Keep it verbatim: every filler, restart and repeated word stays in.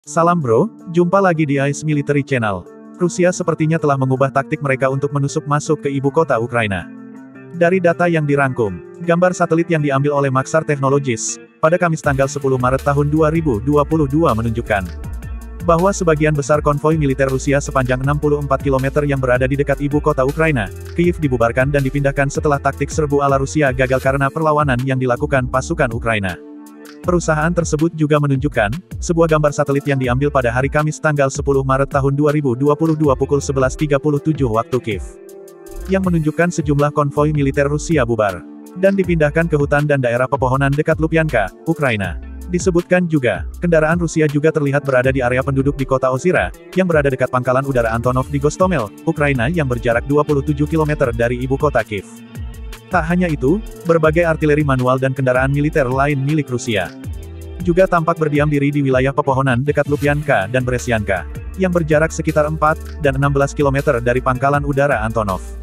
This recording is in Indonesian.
Salam bro, jumpa lagi di Ice Military Channel. Rusia sepertinya telah mengubah taktik mereka untuk menusuk masuk ke ibu kota Ukraina. Dari data yang dirangkum, gambar satelit yang diambil oleh Maxar Technologies, pada Kamis tanggal sepuluh Maret tahun dua ribu dua puluh dua menunjukkan bahwa sebagian besar konvoi militer Rusia sepanjang enam puluh empat kilometer yang berada di dekat ibu kota Ukraina, Kyiv dibubarkan dan dipindahkan setelah taktik serbu ala Rusia gagal karena perlawanan yang dilakukan pasukan Ukraina. Perusahaan tersebut juga menunjukkan sebuah gambar satelit yang diambil pada hari Kamis tanggal sepuluh Maret tahun dua ribu dua puluh dua pukul sebelas tiga puluh tujuh waktu Kyiv, yang menunjukkan sejumlah konvoi militer Rusia bubar dan dipindahkan ke hutan dan daerah pepohonan dekat Lupyanka, Ukraina. Disebutkan juga, kendaraan Rusia juga terlihat berada di area penduduk di kota Ozira, yang berada dekat pangkalan udara Antonov di Gostomel, Ukraina yang berjarak dua puluh tujuh kilometer dari ibu kota Kyiv. Tak hanya itu, berbagai artileri manual dan kendaraan militer lain milik Rusia juga tampak berdiam diri di wilayah pepohonan dekat Lupyanka dan Brestyanka, yang berjarak sekitar empat dan enam belas kilometer dari pangkalan udara Antonov.